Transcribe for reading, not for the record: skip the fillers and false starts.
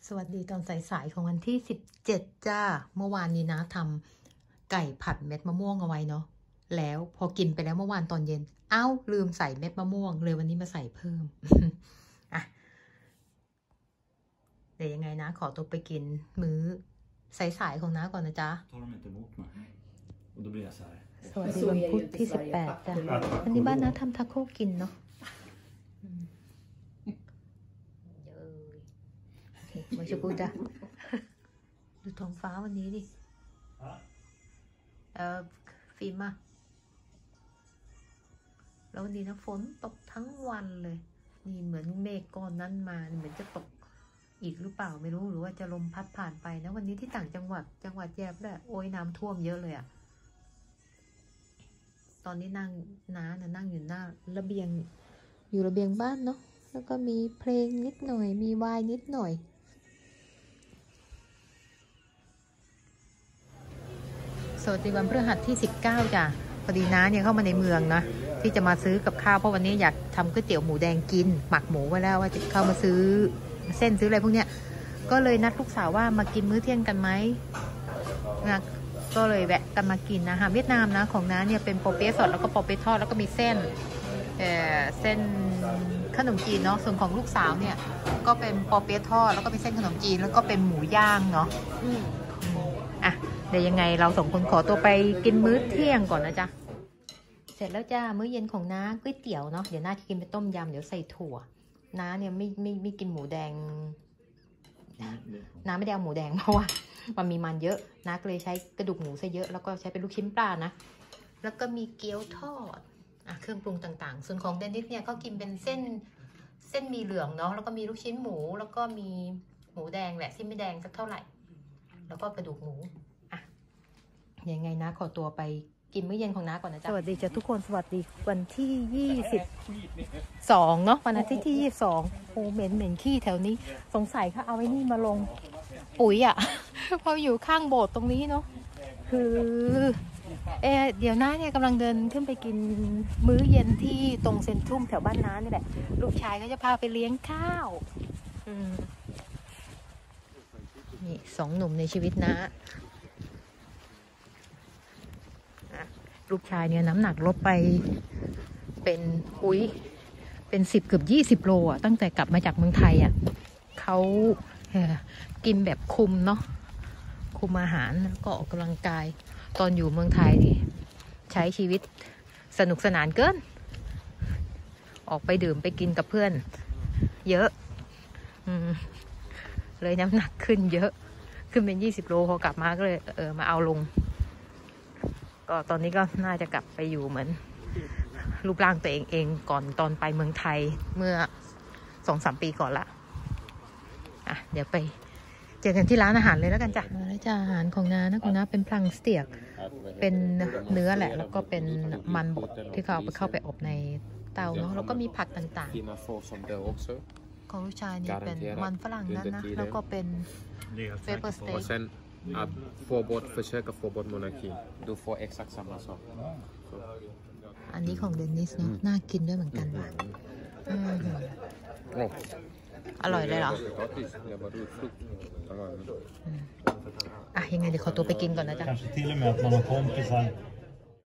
สวัสดีตอนสายๆของวันที่17จ้าเมื่อวานนี้นะทำไก่ผัดเม็ดมะม่วงเอาไว้เนาะแล้วพอกินไปแล้วเมื่อวานตอนเย็นลืมใส่เม็ดมะม่วงเลยวันนี้มาใส่เพิ่ม อ่ะเดี๋ยวยังไงนะขอตัวไปกินมื้อสายๆของน้าก่อนนะจ๊ะสวัสดีวันพุธที่18จ้ะวันนี้บ้านน้าทำทาโก้กินเนาะมาชูกูจ้ะดูท้องฟ้าวันนี้ดิฟิล์มอะแล้ววันนี้นะฝนตกทั้งวันเลยนี่เหมือนเมฆก้อนนั้นมาเหมือนจะตกอีกหรือเปล่าไม่รู้หรือว่าจะลมพัดผ่านไปนะวันนี้ที่ต่างจังหวัดแยบแหละโอ้ยน้ำท่วมเยอะเลยอะตอนนี้นั่งอยู่หน้าระเบียงอยู่ระเบียงบ้านเนาะแล้วก็มีเพลงนิดหน่อยมีไวน์นิดหน่อยสวัสดีวันพฤหัสที่19จ้ะพอดีน้าเนี่ยเข้ามาในเมืองนะที่จะมาซื้อกับข้าวเพราะวันนี้อยากทำก๋วยเตี๋ยวหมูแดงกินหมักหมูไว้แล้วว่าจะเข้ามาซื้อเส้นซื้ออะไรพวกเนี้ยก็เลยนัดลูกสาวว่ามากินมื้อเที่ยงกันไหมนะก็เลยแวะกันมากินนะอาหารเวียดนามนะของน้าเนี่ยเป็นโปเปี๊ยะสดแล้วก็โปเปี๊ยะทอดแล้วก็มีเส้นขนมจีนเนาะส่วนของลูกสาวเนี่ยก็เป็นโปเปี๊ยะทอดแล้วก็มีเส้นขนมจีนแล้วก็เป็นหมูย่างเนาะอ่ะเดี๋ยวยังไงเราสองคนขอตัวไปกินมื้อเที่ยงก่อนนะจ๊ะเสร็จแล้วจ้ามื้อเย็นของน้าก๋วยเตี๋ยวเนาะเดี๋ยวน้าจะกินเป็นต้มยำเดี๋ยวใส่ถั่วน้าเนี่ยไม่กินหมูแดงน้าไม่ได้เอาหมูแดงเพราะว่ามันมีมันเยอะน้าก็เลยใช้กระดูกหมูซะเยอะแล้วก็ใช้เป็นลูกชิ้นปลานะแล้วก็มีเกี๊ยวทอดเครื่องปรุงต่างๆส่วนของเดนิสเนี่ยก็กินเป็นเส้นมีเหลืองเนาะแล้วก็มีลูกชิ้นหมูแล้วก็มีหมูแดงแหละที่ไม่แดงสักเท่าไหร่แล้วก็กระดูกหมูยังไงนะขอตัวไปกินมื้อเย็นของน้าก่อนนะจ๊ะสวัสดีจ้ะทุกคนสวัสดีวันที่22เนาะวันอาทิตย์ที่22โอ้เหม็นขี้แถวนี้สงสัยเขาเอาไอ้นี่มาลงปุ๋ยอ่ะ พออยู่ข้างโบสถ์ตรงนี้เนาะคือเดี๋ยวน้าเนี่ยกำลังเดินขึ้นไปกินมื้อเย็นที่ตรงเซ็นทรัลแถวบ้านน้านี่แหละลูกชายก็จะพาไปเลี้ยงข้าวนี่2 หนุ่มในชีวิตน้าลูกชายเนี่ยน้ำหนักลดไปเป็น10 เกือบ20 โลอ่ะตั้งแต่กลับมาจากเมืองไทยอ่ะเขากินแบบคุมเนาะคุมอาหารแล้วก็ออกกำลังกายตอนอยู่เมืองไทยนี่ใช้ชีวิตสนุกสนานเกินออกไปดื่มไปกินกับเพื่อนเยอะเลยน้ำหนักขึ้นเยอะขึ้นเป็น20 โลพอกลับมาก็เลยมาเอาลงก็ตอนนี้ก็น่าจะกลับไปอยู่เหมือนรูปร่างตัวเองก่อนตอนไปเมืองไทยเมื่อ 2-3 ปีก่อนละเดี๋ยวไปเจอกันที่ร้านอาหารเลยแล้วกันจ้ะแล้วจ้ะอาหารของน้าเป็นพลังสเตียกเป็นเนื้อแหละแล้วก็เป็นมันบดที่เขาเข้าไปอบในเตาเนาะแล้วก็มีผักต่างๆของลูกชายนี่เป็นมันฝรั่งนั่นนะแล้วก็เป็นเปเปอร์สเต็ก Voorbod försöka få bort monarkin. Du får exakt samma sak. อันนี้ของเดนิสเนาะน่ากินด้วยเหมือนกันว่ะอร่อยเลยเหรอยังไงเดี๋ยวขอตัวไปกินก่อนนะจ๊ะ